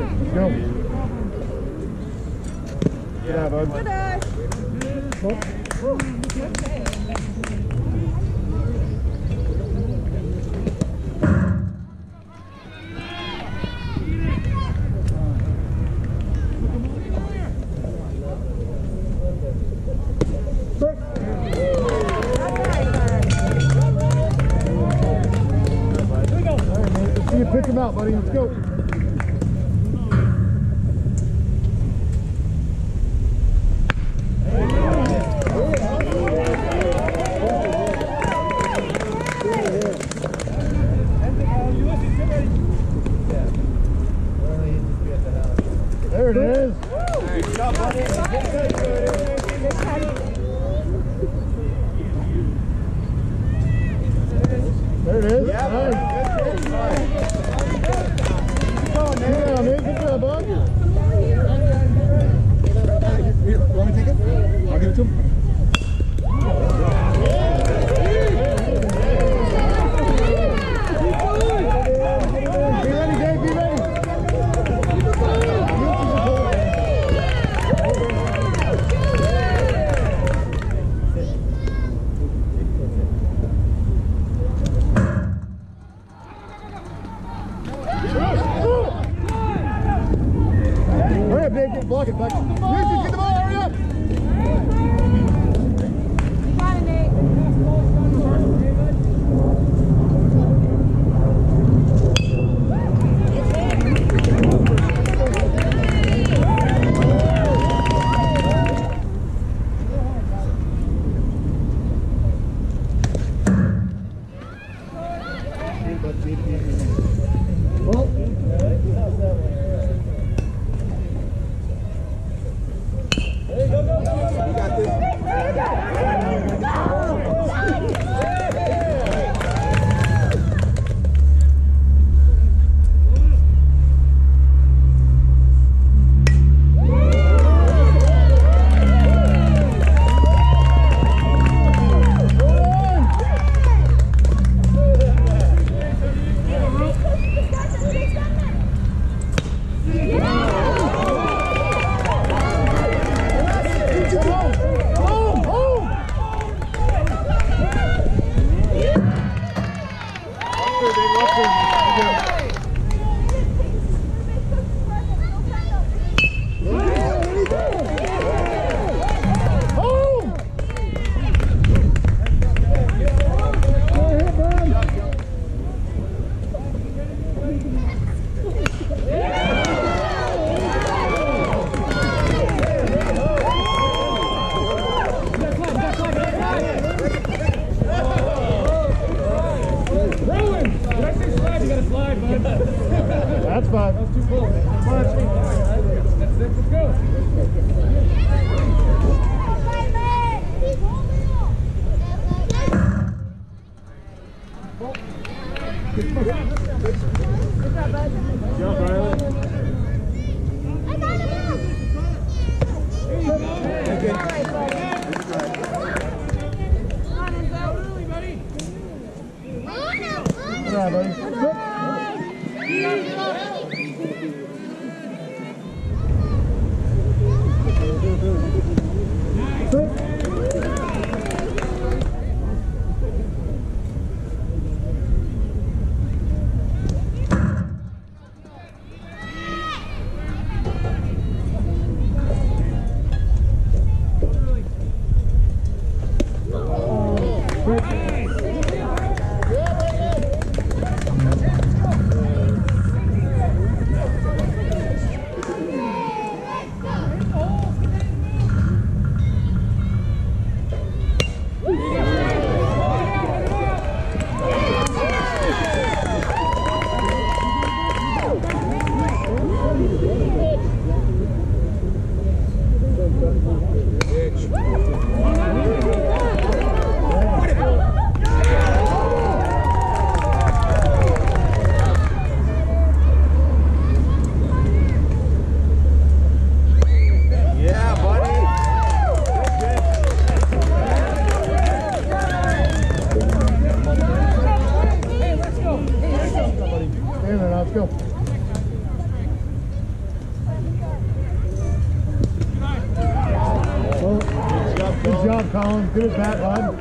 Go. Yeah, bud. Good eye. Okay. Pitch him out, buddy. Let's go. There it is. Good job, buddy. There it is. Yeah, nice. Yeah, man. Good job, bud. Here, want me to take it? I'll give it to him. Be ready, Dave. Be ready. Block it back. Get the ball, hurry up! You got it, Nate. That's fine. That was too close. Let's go. Good job, bud. Good job, Riley. I got him out. There you go. All right, buddy. Come on, Enzo. Early, buddy. Good job, buddy. Colin. Good at that, bud.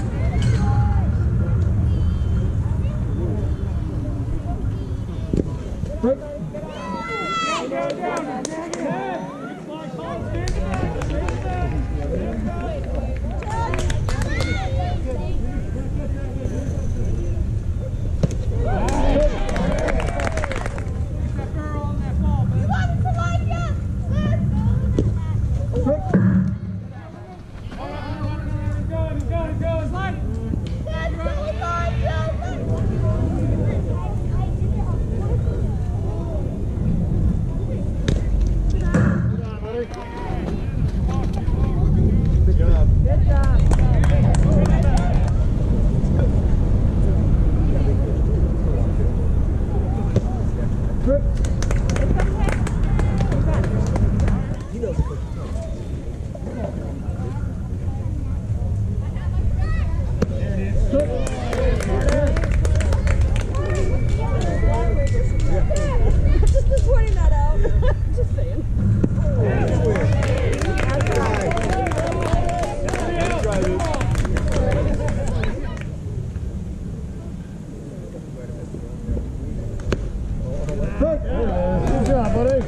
Good job, buddy.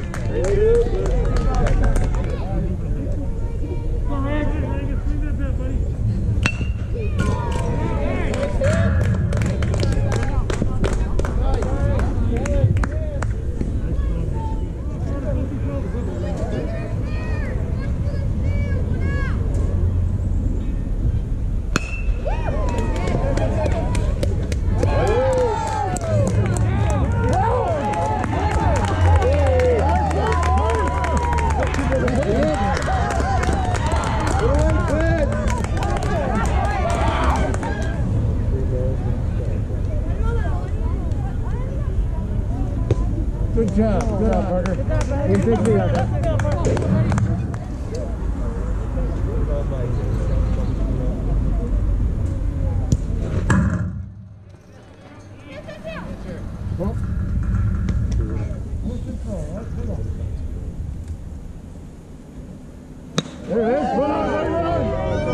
Good job, Parker. You take me out there. There it is. Run on, run on.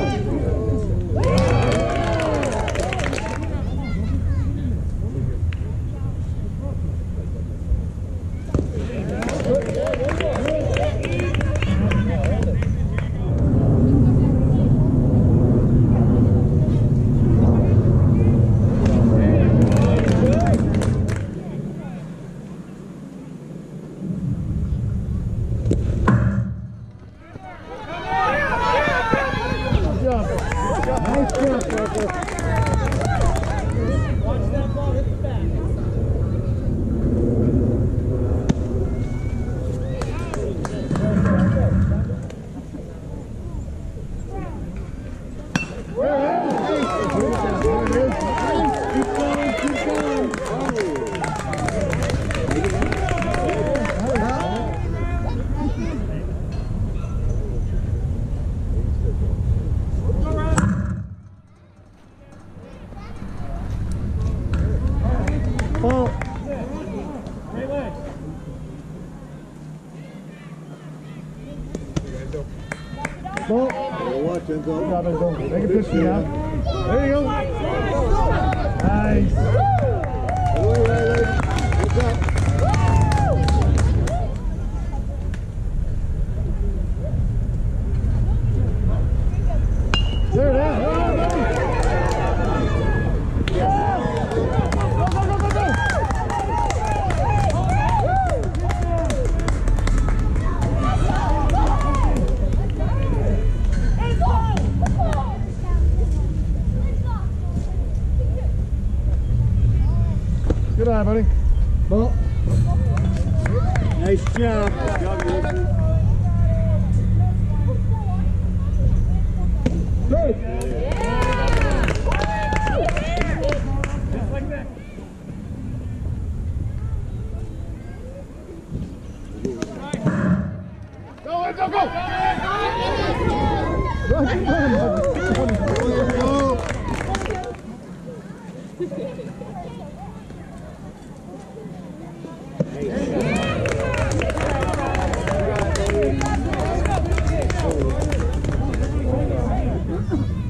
Nice job, Parker. Watch that ball hit the back. Ball. Great leg. Ball. Watch, Enzo. Good job, Enzo. Make it 50 now. There you go. Nice. What's up? There it is. Good eye, buddy. Ball. Nice job. Good job, Luke. Just like that. Go, go, go! Go! Hey.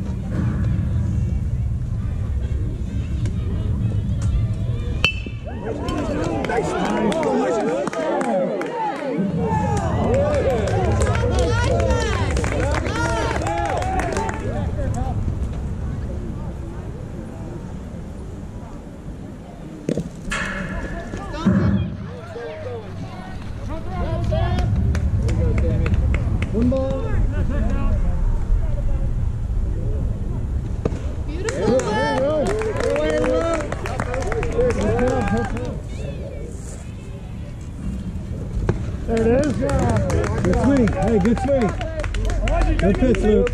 There it is. Good swing. Hey, good swing. Good pitch, Luke.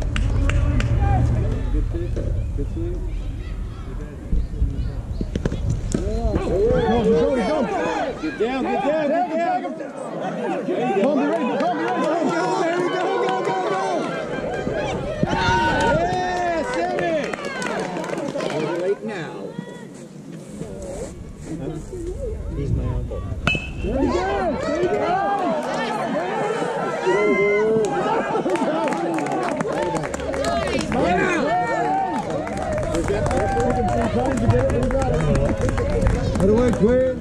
Good swing. Go. Get down, get down, get down. Come, be ready. Go. Yeah, send it. We're late now. He's my uncle. There you go. Put away, Quinn.